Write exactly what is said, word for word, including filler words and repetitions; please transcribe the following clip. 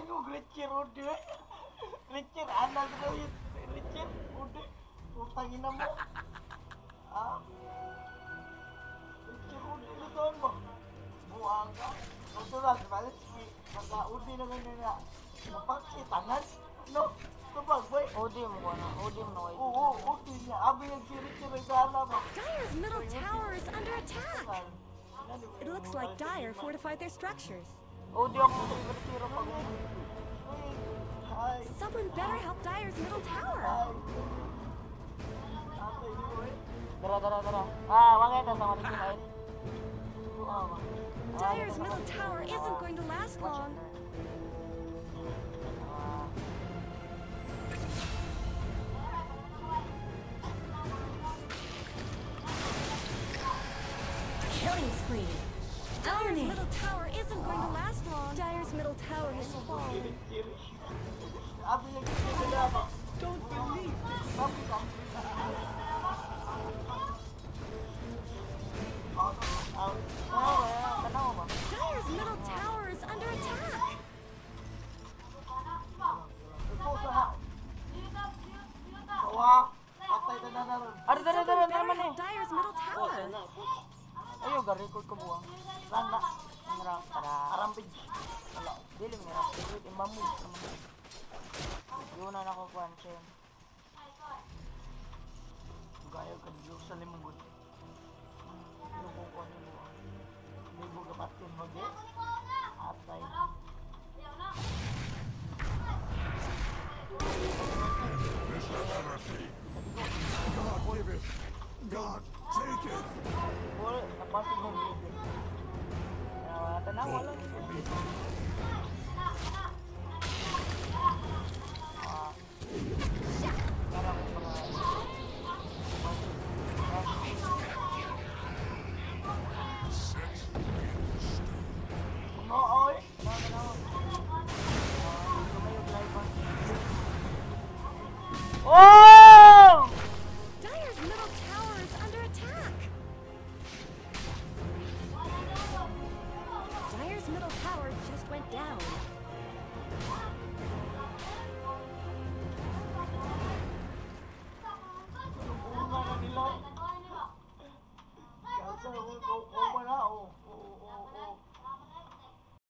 Ano, Gretchen, Ode? Gretchen, anak ko yun. Gretchen, Ode. Putangin na mo. Ah? Gretchen, Ode, lutoan mo. Buang ka. Natural, balik. Naka-Ode na ganyan na. Napaksi, tangan. No? Tubag, boy. Ode mo ko na. Ode mo na kayo. Oo, Ode niya. Abi yung si Gretchen, regala mo. Dire's middle tower is under attack. It looks like Dire fortified their structures. Ode ako sa Gretchen pag Someone better help Dire's middle tower. Dara, dara, dara. Ah, wag ito sa maligin ay. Dire's middle tower isn't going to last long. Killing spree. Dire's middle tower isn't going to last long. Dire's middle tower has fallen. Don't believe Dire's middle tower is under attack. Ada, dara, dara, Someone dara better man help eh. Dire's middle tower. Ayo, ga-record ko buwang. Randa. Ngarang tara. Arampid. Wala. Dili mo ngarang. Dili mo mamu. Yun na nakukuhan siya. Gaya kan yung sa limangod. Yung kukuha niyo mo. Hindi mo gapatin mag eh. Atay. God give it. God take it. Wala. Napasig mo video. Tanawa lang. Oh!